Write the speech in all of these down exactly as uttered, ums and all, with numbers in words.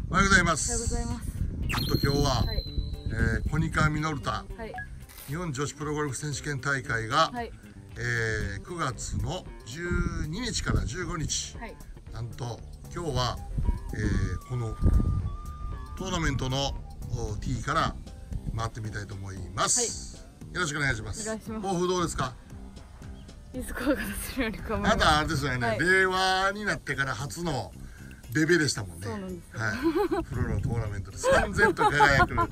おはようございまおはようごす。 ざいます。 なんと今日は、 はい。 えーコニカミノルタはい。 日本女子プロゴルフ選手権大会が、 はい。 えーくがつのじゅうににちからじゅうごにち、 はい。 なんと今日は、えーこのトーナメントのお T から回ってみたいと思います、よろしくお願いします。 お願いします抱負どうですか？ いいスコアが出せるように頑張あなります。 たあれですよね、 はい令和になってから初のデベでしたもんね。 そうなんですよはい、プロのトーナメントでさんぜんと輝くね。はい。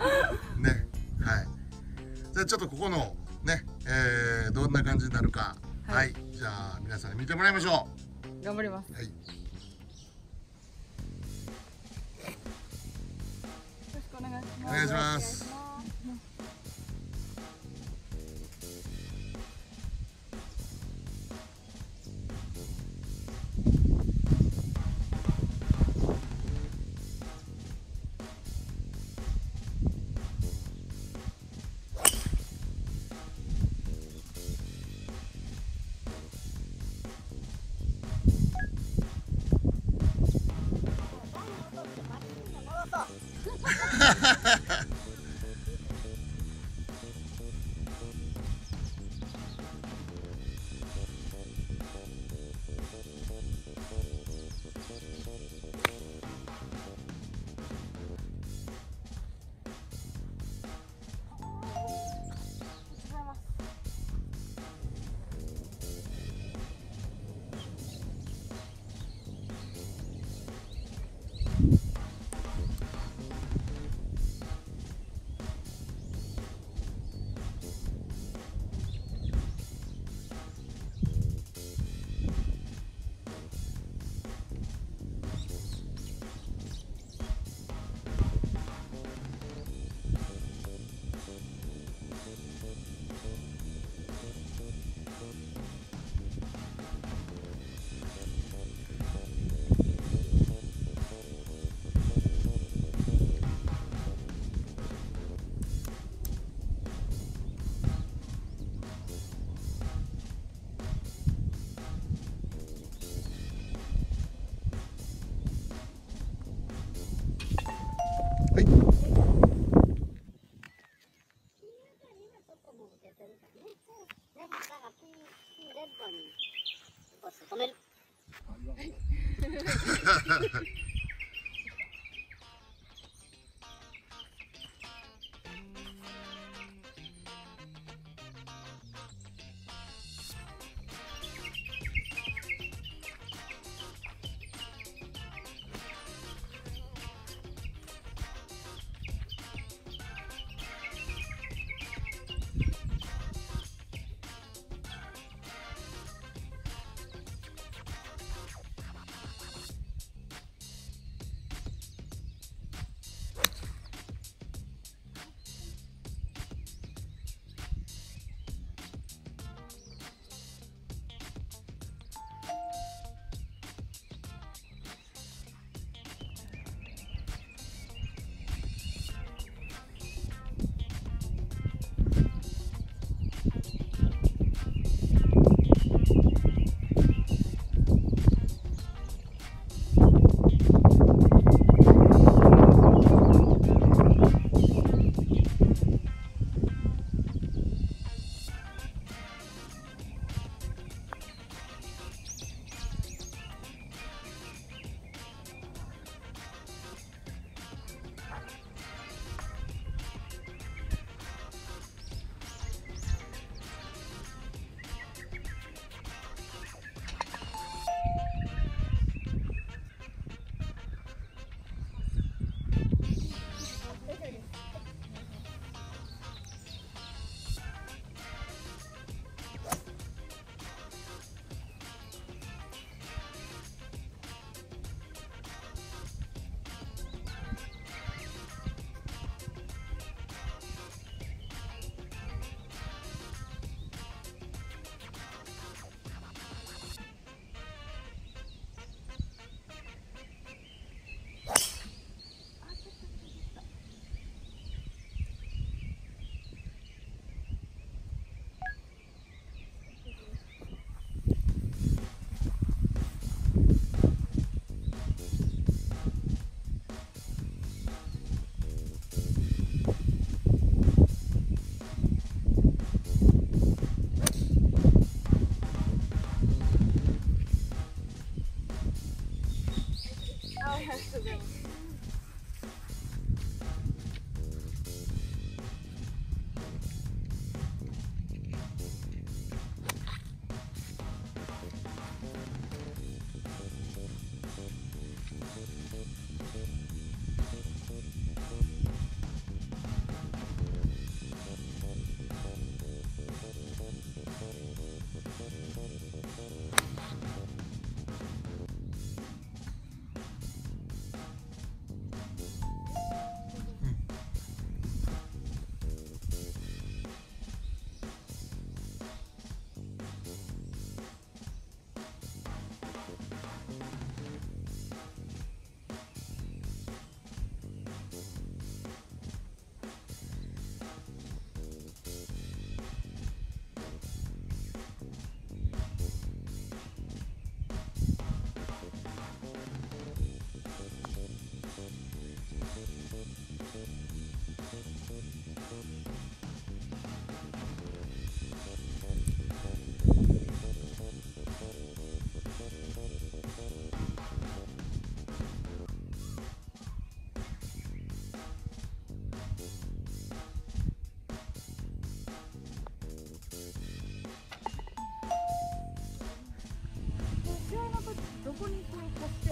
じゃあちょっとここのね、えー、どんな感じになるか、は、 はいい、 じゃあ皆さんに見てもらいましょ頑張ります。 う。はい。 よろしくお願いします。 お願いします。はい。 止める。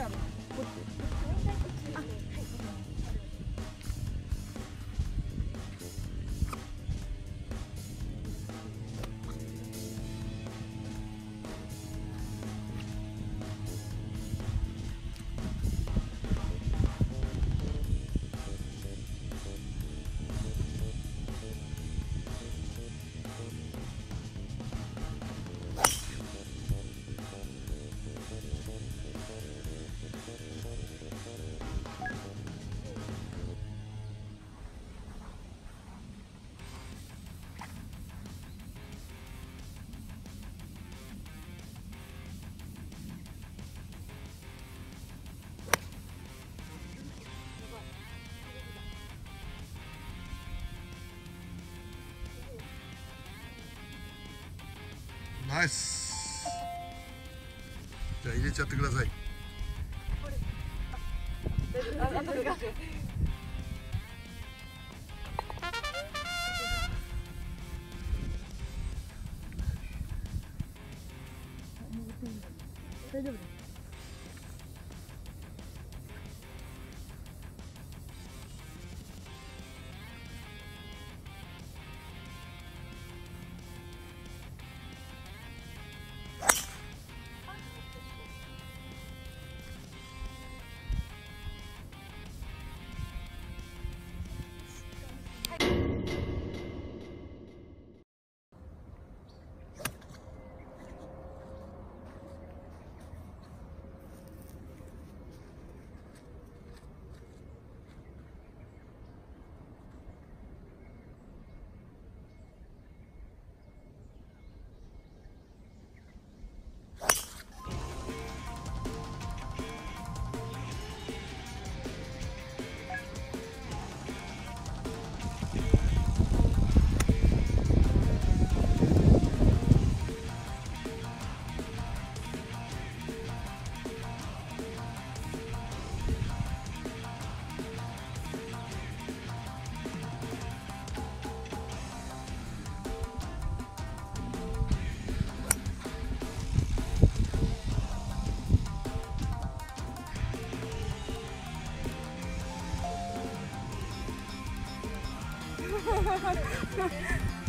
ある。こっち。あ、はい。 ナイス。じゃあ入れちゃってください。 あ、あとでが。大丈夫です。ハハハハ。